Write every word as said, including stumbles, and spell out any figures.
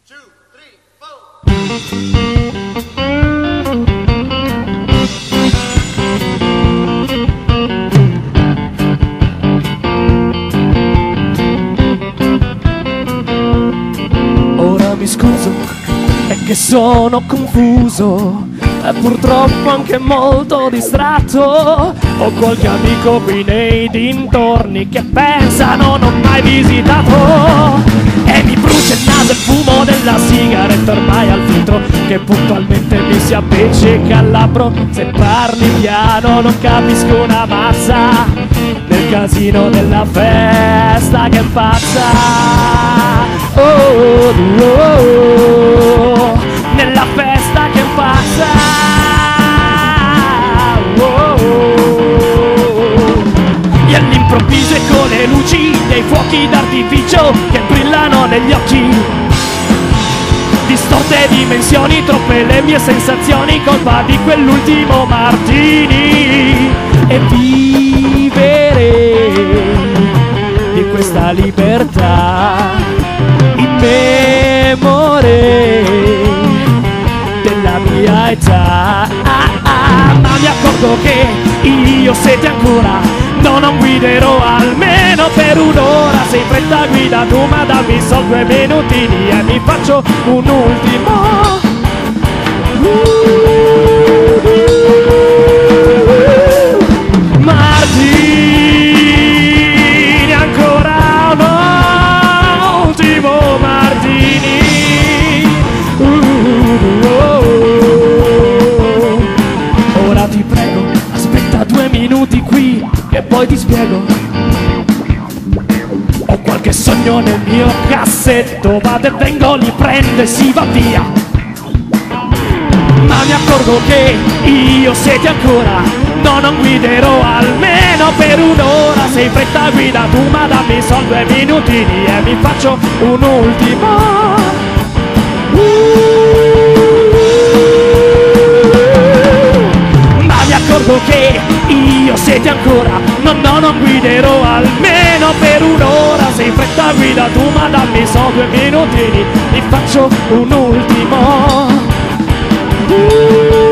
Ora mi scuso, è che sono confuso e purtroppo anche molto distratto. Ho qualche amico qui nei dintorni che pensa non ho mai visitato, e mi brucia il naso il fumo della sigaretta ormai al filtro che puntualmente mi si appiccica al labbro. Se parli piano non capisco una mazza nel casino della festa che pazza. Oh, oh, oh, oh, nella festa che passa. Oh, oh, oh. E all'improvviso e con le luci dei fuochi d'artificio che brillano negli occhi, distorte dimensioni, troppe le mie sensazioni, colpa di quell'ultimo martini. E vivere di questa libertà in memoria della mia età. Ah, ah, ma mi accorgo che io, se ti ancora no, non guiderò almeno per un'ora. Sei in fretta, guida tu, ma dammi solo due minutini e mi faccio un ultimo martini, ancora un ultimo martini. Ora ti prego, aspetta due minuti qui e poi ti spiego. Ho qualche sogno nel mio cassetto, vado e vengo, li prendo e si va via. Ma mi accorgo che io, se ti ancora no, non guiderò almeno per un'ora. Sei in fretta, guida tu, ma dammi solo due minutini e mi faccio un ultimo ma mi accorgo che io, se ti ancora no, no, non guiderò almeno per un'ora. Sei in fretta, guida tu, ma dammi solo due minutini, mi faccio un ultimo